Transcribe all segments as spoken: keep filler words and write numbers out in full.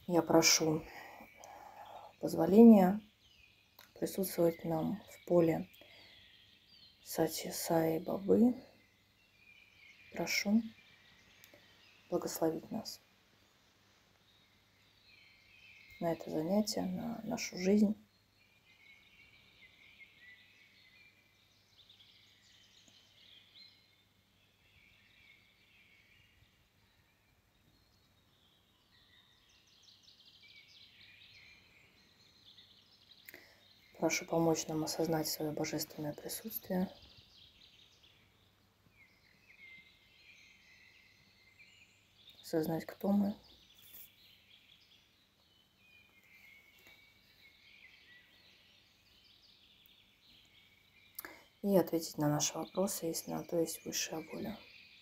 Я прошу позволения присутствовать нам в поле Сати Саи Бабы. Прошу благословить нас на это занятие, на нашу жизнь. Прошу помочь нам осознать свое божественное присутствие. Осознать, кто мы. И ответить на наши вопросы, если на то есть высшая воля.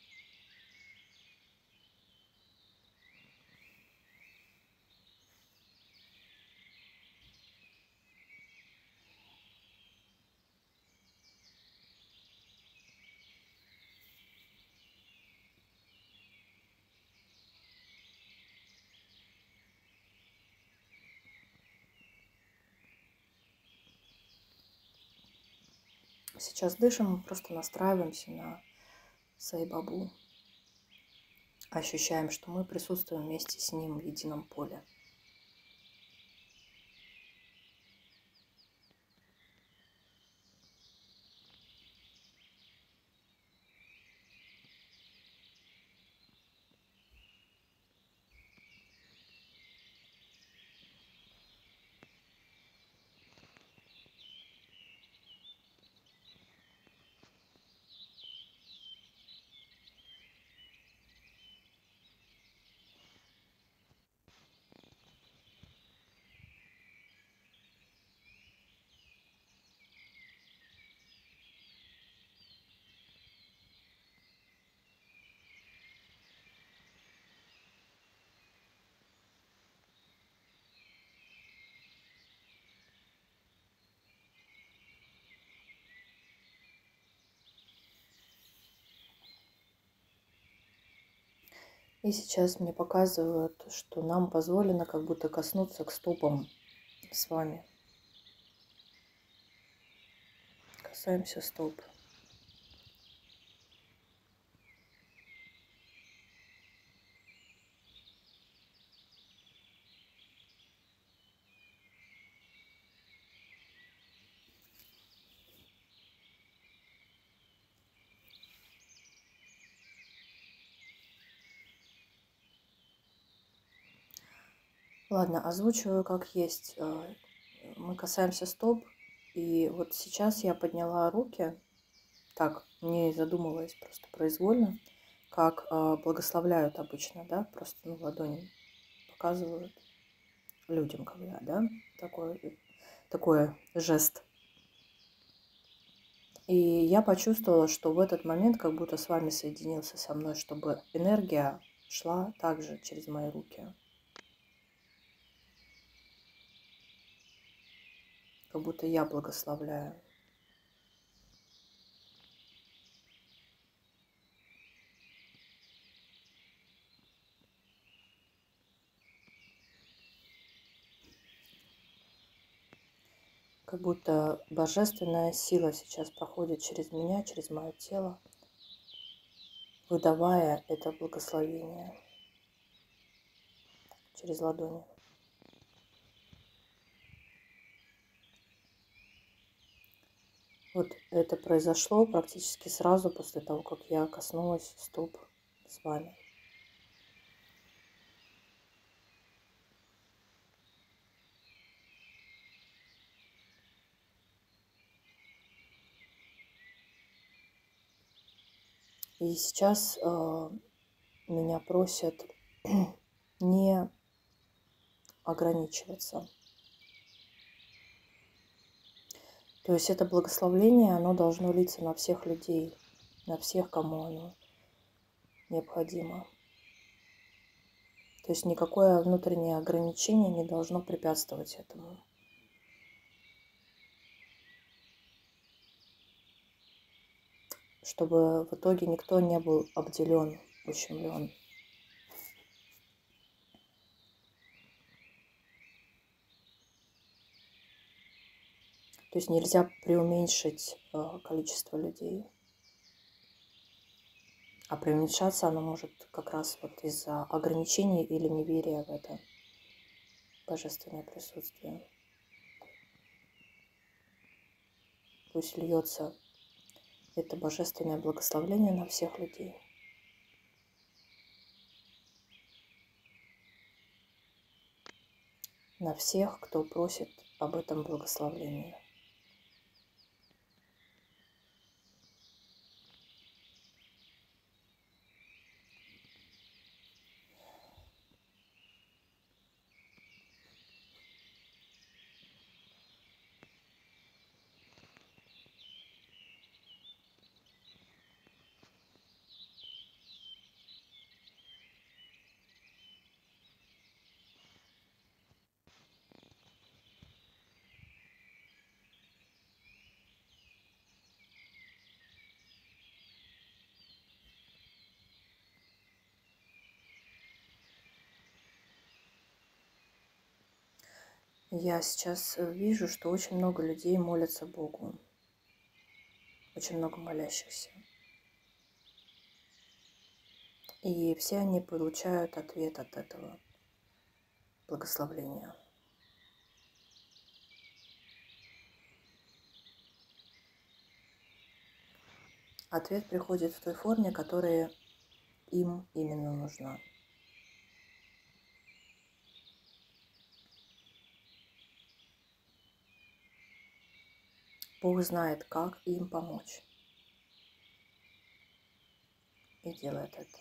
Сейчас дышим, мы просто настраиваемся на Сай Бабу. Ощущаем, что мы присутствуем вместе с ним в едином поле. И сейчас мне показывают, что нам позволено как будто коснуться к стопам с вами. Касаемся стоп. Ладно, озвучиваю как есть. Мы касаемся стоп. И вот сейчас я подняла руки, так, не задумываясь, просто произвольно, как благословляют обычно, да, просто ну, ладони показывают людям, когда, да, такой, такой жест. И я почувствовала, что в этот момент как будто с вами соединился со мной, чтобы энергия шла также через мои руки. Как будто я благословляю. Как будто божественная сила сейчас проходит через меня, через мое тело, выдавая это благословение через ладони. Вот это произошло практически сразу после того, как я коснулась стоп с вами. И сейчас э, меня просят не ограничиваться. То есть это благословление, оно должно литься на всех людей, на всех, кому оно необходимо. То есть никакое внутреннее ограничение не должно препятствовать этому. Чтобы в итоге никто не был обделен, ущемлен. То есть нельзя преуменьшить э, количество людей. А преуменьшаться оно может как раз вот из-за ограничений или неверия в это божественное присутствие. Пусть льется это божественное благословение на всех людей. На всех, кто просит об этом благословении. Я сейчас вижу, что очень много людей молятся Богу. Очень много молящихся. И все они получают ответ от этого благословления. Ответ приходит в той форме, которая им именно нужна. Бог знает, как им помочь. И делает это.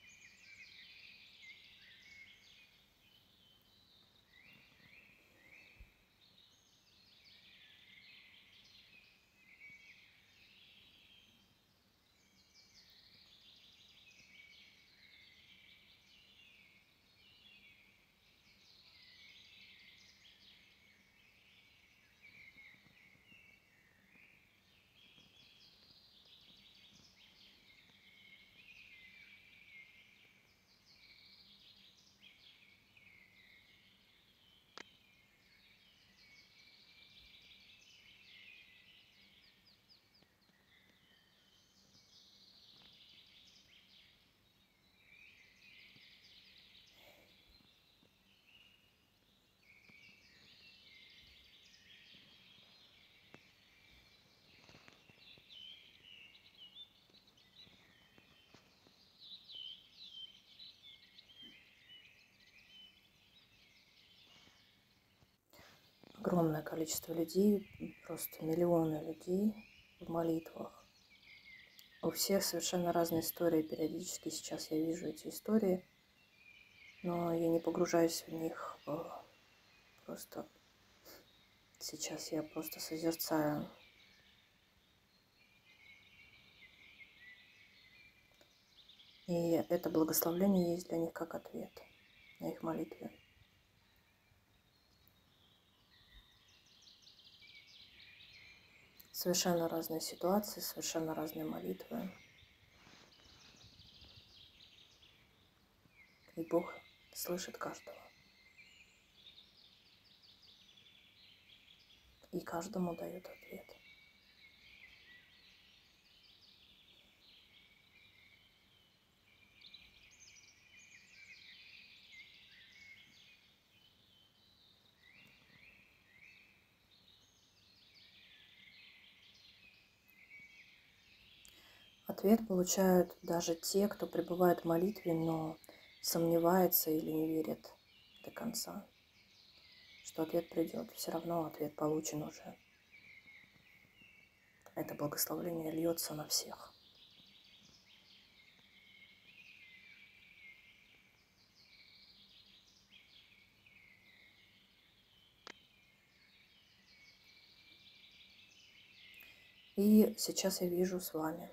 Огромное количество людей, просто миллионы людей в молитвах. У всех совершенно разные истории. Периодически сейчас я вижу эти истории, но я не погружаюсь в них. Просто сейчас я просто созерцаю. И это благословление есть для них как ответ на их молитвы. Совершенно разные ситуации, совершенно разные молитвы. И Бог слышит каждого. И каждому дает ответ. Ответ получают даже те, кто пребывает в молитве, но сомневается или не верит до конца, что ответ придет. Все равно ответ получен уже. Это благословение льется на всех. И сейчас я вижу с вами.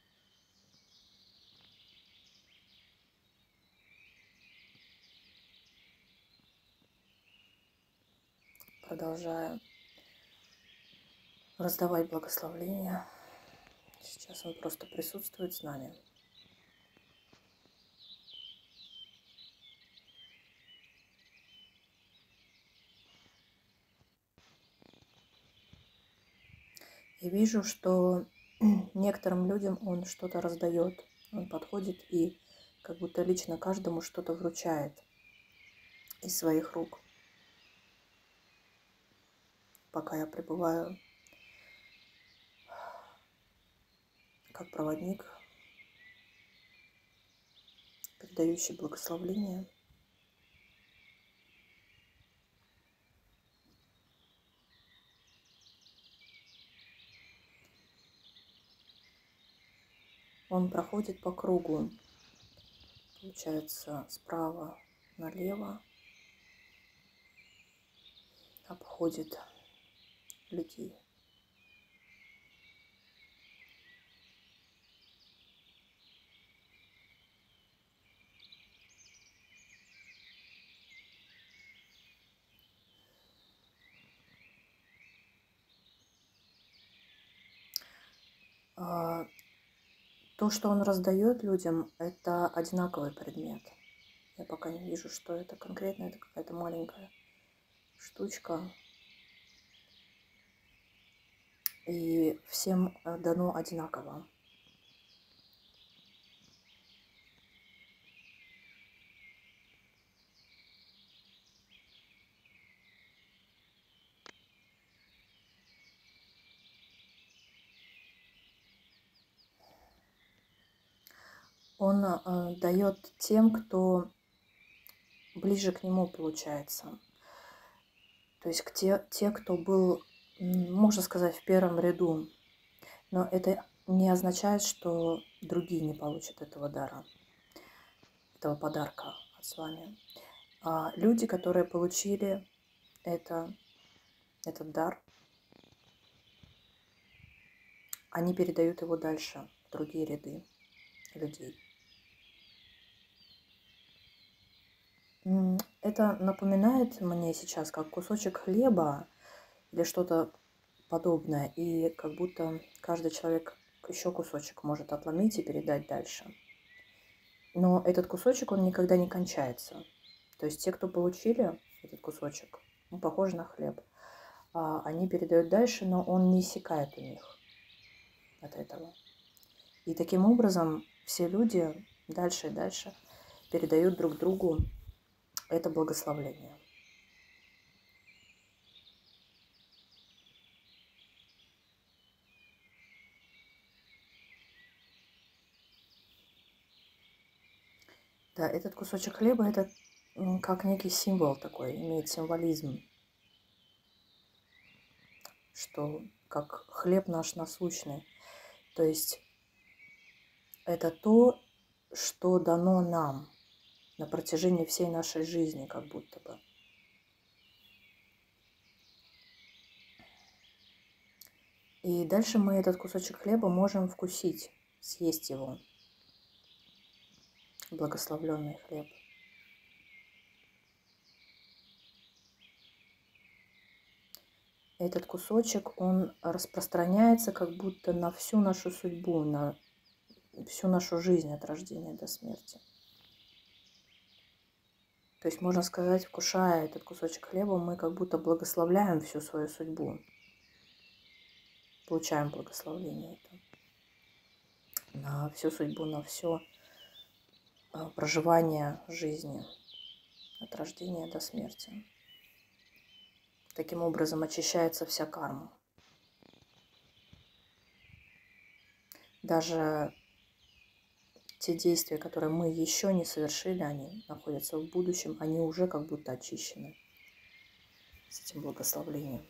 Продолжаю раздавать благословления. Сейчас он просто присутствует с нами. И вижу, что некоторым людям он что-то раздает. Он подходит и как будто лично каждому что-то вручает из своих рук. Пока я пребываю как проводник, передающий благословление. Он проходит по кругу, получается, справа налево, обходит людей. А, То, что он раздает людям, это одинаковый предмет. Я пока не вижу, что это конкретно. Это какая-то маленькая штучка. И всем э, дано одинаково. Он э, дает тем, кто ближе к нему, получается. То есть к те, те, кто был, м, можно сказать, в первом ряду. Но это не означает, что другие не получат этого дара, этого подарка от с вами. А люди, которые получили это, этот дар, они передают его дальше в другие ряды людей. М, Это напоминает мне сейчас как кусочек хлеба или что-то подобное. И как будто каждый человек еще кусочек может отломить и передать дальше. Но этот кусочек, он никогда не кончается. То есть те, кто получили этот кусочек, он похож на хлеб, а, они передают дальше, но он не иссякает у них от этого. И таким образом все люди дальше и дальше передают друг другу это благословление. Да, этот кусочек хлеба, это м, как некий символ такой, имеет символизм, что как хлеб наш насущный. То есть это то, что дано нам на протяжении всей нашей жизни, как будто бы. И дальше мы этот кусочек хлеба можем вкусить, съесть его, благословленный хлеб. Этот кусочек, он распространяется как будто на всю нашу судьбу, на всю нашу жизнь от рождения до смерти. То есть, можно сказать, вкушая этот кусочек хлеба, мы как будто благословляем всю свою судьбу. Получаем благословение это на всю судьбу, на все проживание жизни от рождения до смерти. Таким образом очищается вся карма. Даже те действия, которые мы еще не совершили, они находятся в будущем, они уже как будто очищены с этим благословлением.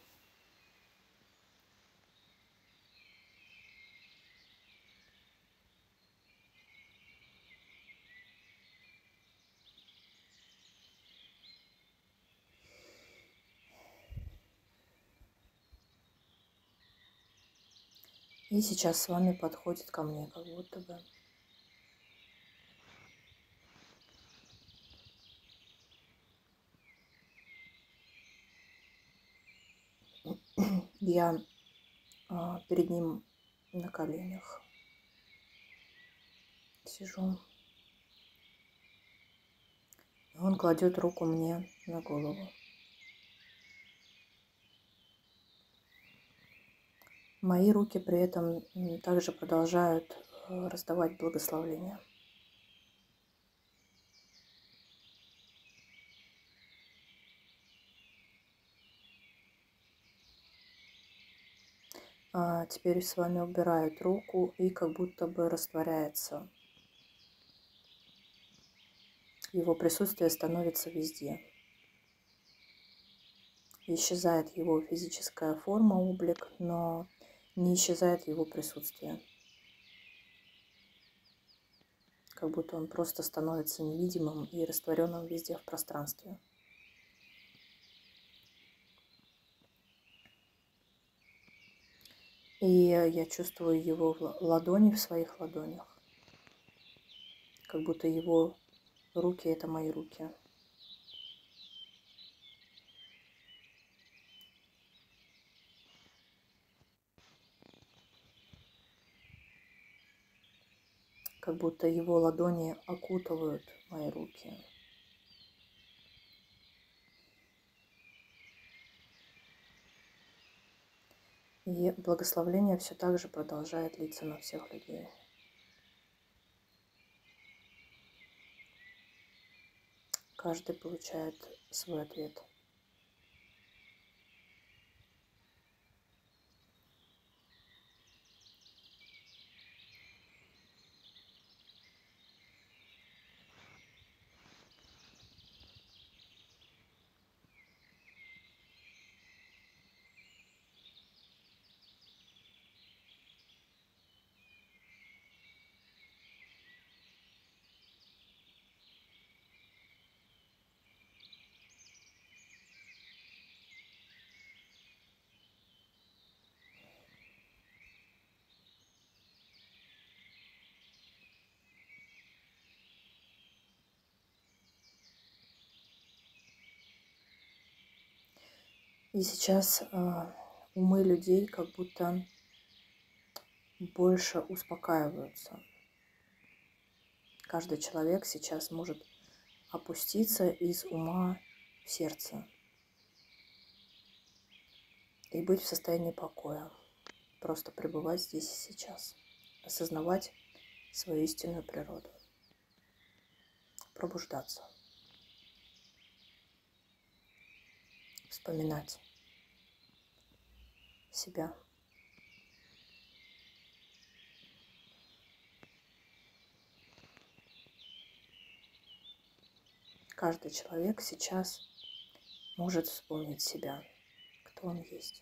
И сейчас с вами подходит ко мне, как будто бы. Я а, перед ним на коленях сижу. И он кладет руку мне на голову. Мои руки при этом м, также продолжают э, раздавать благословления. А теперь с вами убирают руку и как будто бы растворяется. Его присутствие становится везде. Исчезает его физическая форма, облик, но не исчезает его присутствие. Как будто он просто становится невидимым и растворенным везде в пространстве. И я чувствую его в ладони в своих ладонях. Как будто его руки — это мои руки. Как будто его ладони окутывают мои руки. И благословление все так же продолжает литься на всех людей. Каждый получает свой ответ. И сейчас э, умы людей как будто больше успокаиваются. Каждый человек сейчас может опуститься из ума в сердце и быть в состоянии покоя. Просто пребывать здесь и сейчас. Осознавать свою истинную природу. Пробуждаться. Вспоминать себя. Каждый человек сейчас может вспомнить себя, кто он есть.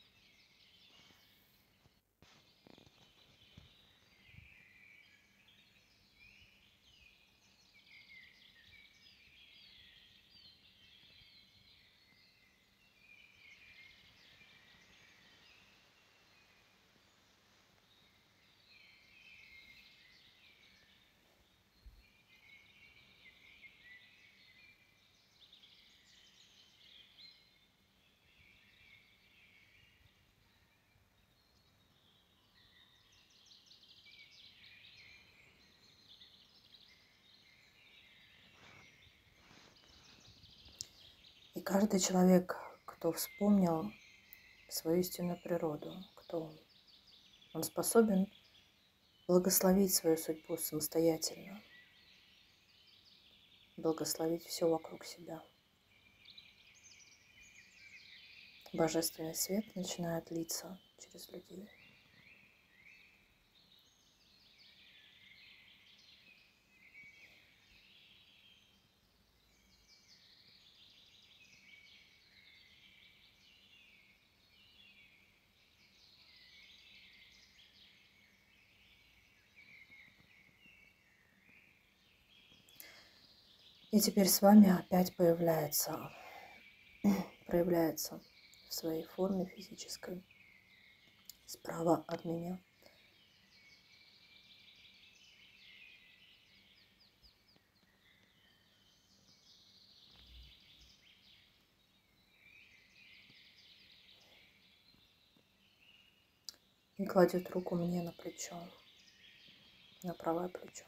И каждый человек, кто вспомнил свою истинную природу, кто он, он способен благословить свою судьбу самостоятельно, благословить все вокруг себя. Божественный свет начинает литься через людей. И теперь с вами опять появляется, проявляется в своей форме физической справа от меня и кладет руку мне на плечо, на правое плечо.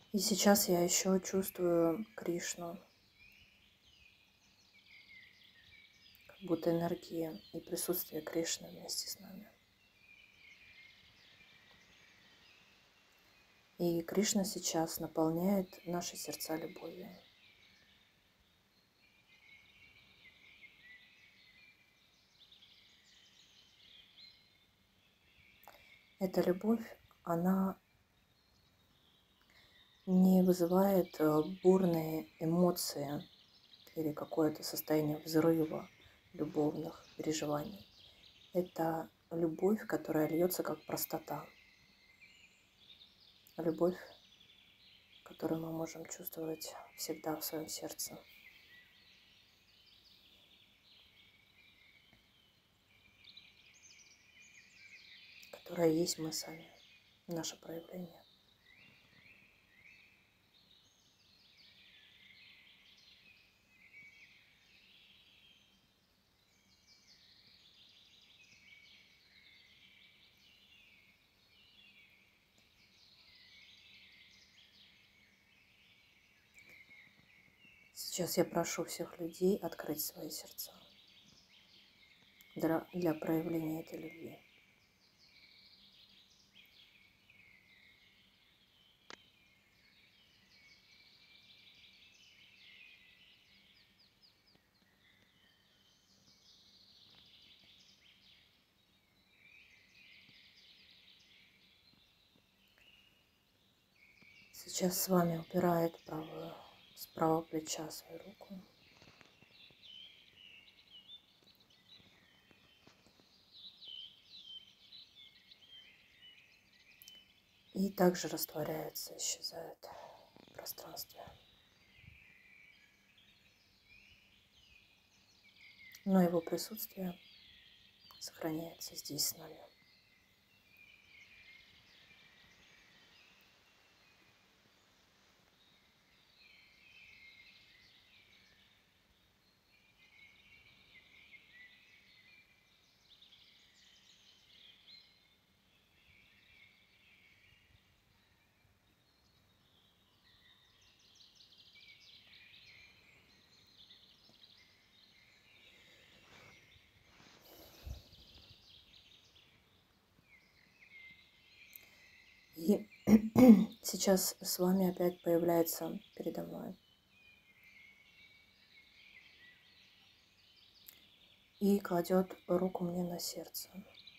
И сейчас я еще чувствую Кришну, как будто энергия и присутствие Кришны вместе с нами. И Кришна сейчас наполняет наши сердца любовью. Эта любовь, она не вызывает э, бурные эмоции или какое-то состояние взрыва любовных переживаний. Это любовь, которая льется как простота. Любовь, которую мы можем чувствовать всегда в своем сердце. Которая есть мы сами, наше проявление. Сейчас я прошу всех людей открыть свои сердца для, для проявления этой любви. Сейчас с вами упирает правую, с правого плеча свою руку. И также растворяется, исчезает в пространстве. Но его присутствие сохраняется здесь с нами. И сейчас с вами опять появляется передо мной. И кладет руку мне на сердце.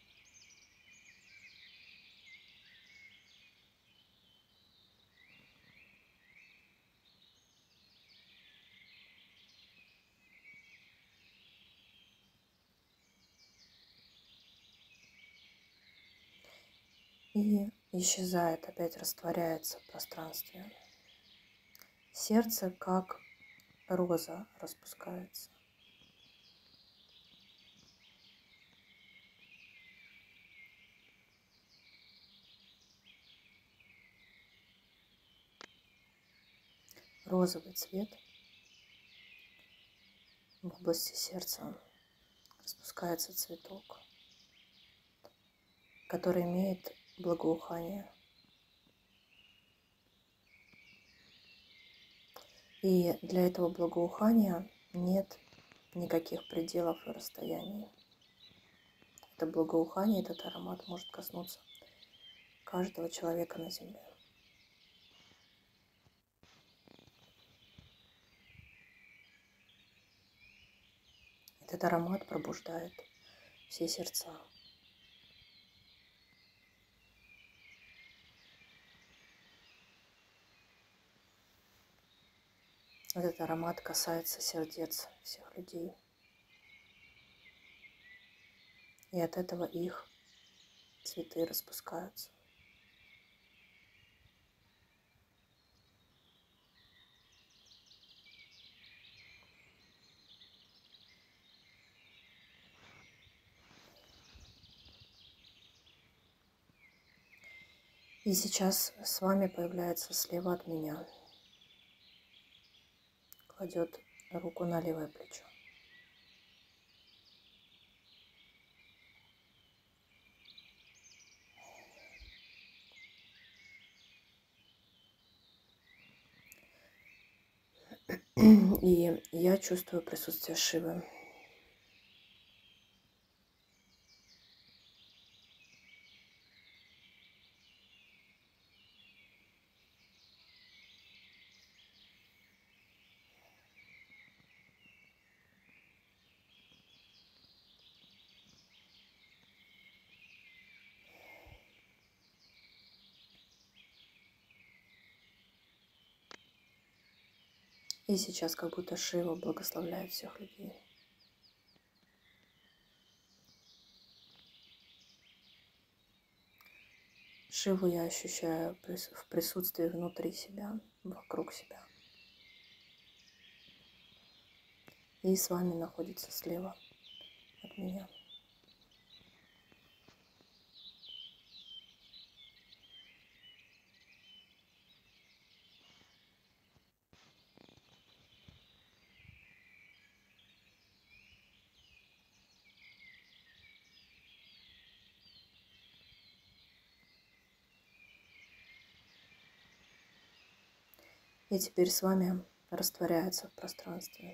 И исчезает, опять растворяется в пространстве. Сердце, как роза, распускается. Розовый цвет в области сердца распускается цветок, который имеет благоухание. И для этого благоухания нет никаких пределов и расстояний. Это благоухание, этот аромат может коснуться каждого человека на земле. Этот аромат пробуждает все сердца. Этот аромат касается сердец всех людей. И от этого их цветы распускаются. И сейчас с вами появляется слева от меня. Кладет руку на левое плечо. И я чувствую присутствие Шивы. И сейчас как будто Шива благословляет всех людей. Шиву я ощущаю в присутствии внутри себя, вокруг себя. И с вами находится слева от меня. И теперь с вами растворяется в пространстве.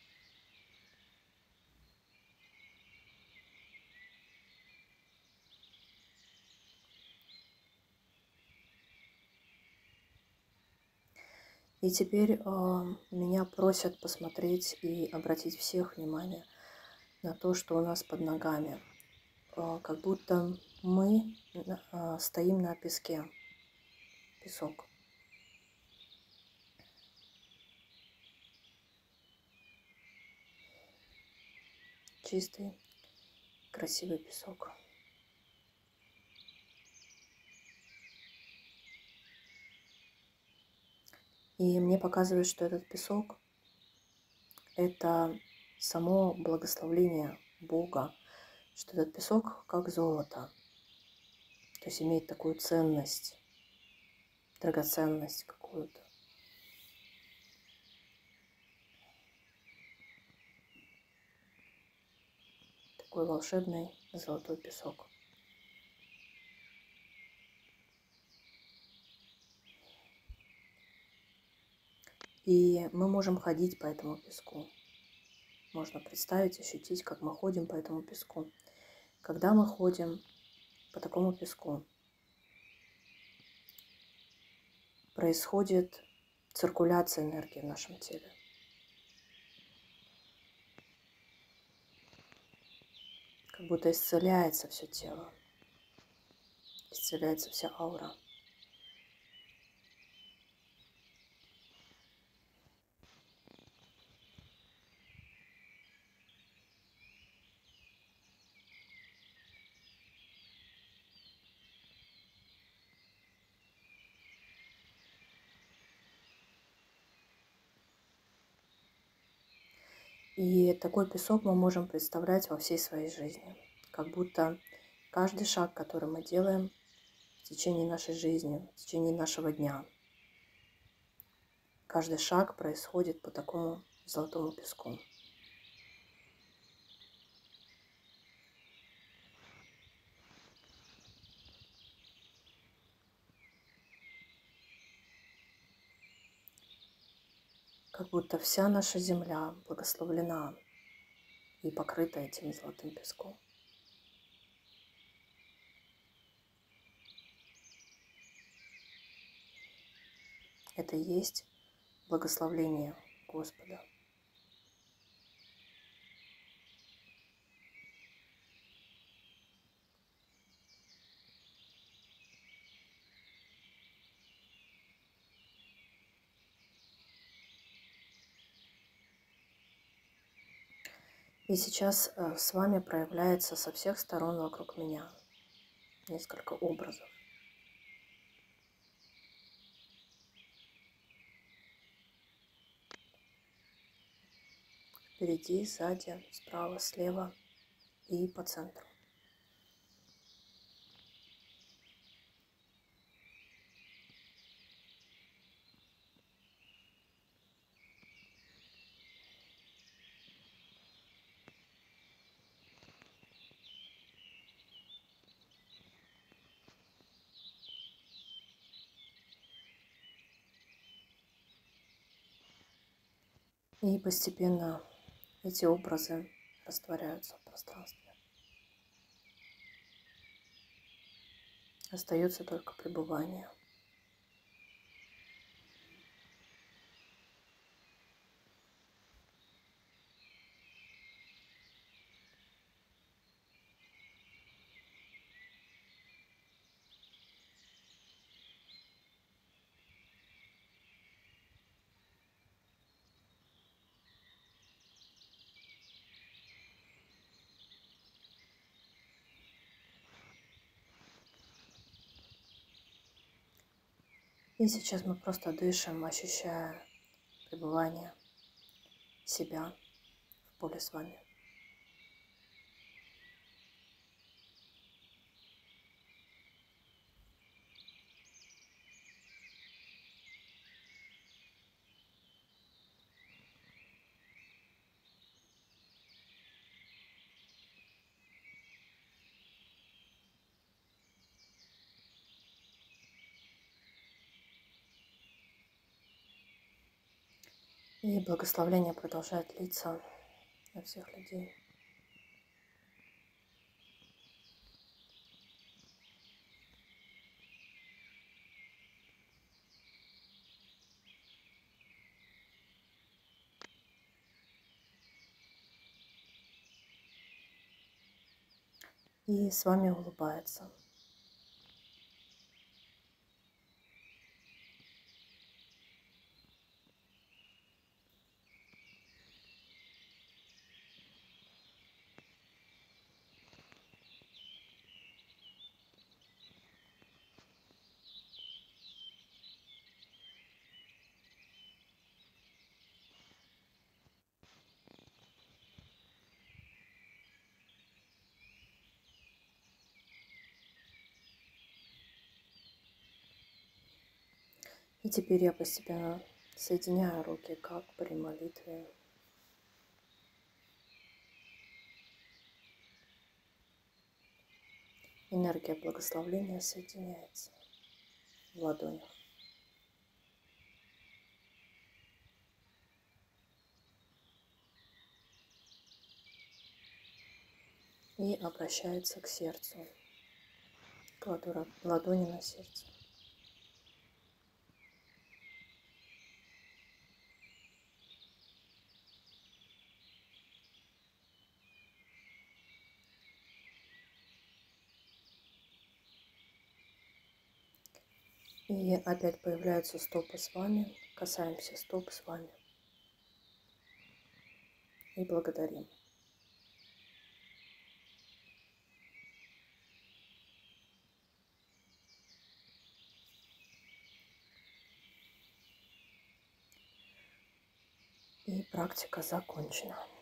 И теперь э, меня просят посмотреть и обратить всех внимание на то, что у нас под ногами. Э, как будто мы э, стоим на песке. Песок. Чистый, красивый песок. И мне показывает, что этот песок – это само благословление Бога, что этот песок как золото, то есть имеет такую ценность, драгоценность какую-то. Такой волшебный золотой песок. И мы можем ходить по этому песку. Можно представить, ощутить, как мы ходим по этому песку. Когда мы ходим по такому песку, происходит циркуляция энергии в нашем теле. Как будто исцеляется все тело, исцеляется вся аура. И такой песок мы можем представлять во всей своей жизни. Как будто каждый шаг, который мы делаем в течение нашей жизни, в течение нашего дня, каждый шаг происходит по такому золотому песку. Как будто вся наша земля благословлена и покрыта этим золотым песком. Это и есть благословление Господа. И сейчас с вами проявляется со всех сторон вокруг меня несколько образов. Впереди, сзади, справа, слева и по центру. И постепенно эти образы растворяются в пространстве. Остается только пребывание. И сейчас мы просто дышим, ощущая пребывание себя в поле с вами. И благословление продолжает литься на всех людей. И с вами улыбается. И теперь я постепенно соединяю руки, как при молитве. Энергия благословления соединяется в ладонях. И обращается к сердцу. Кладу ладони на сердце. И опять появляются стопы с вами. Касаемся стоп с вами. И благодарим. И практика закончена.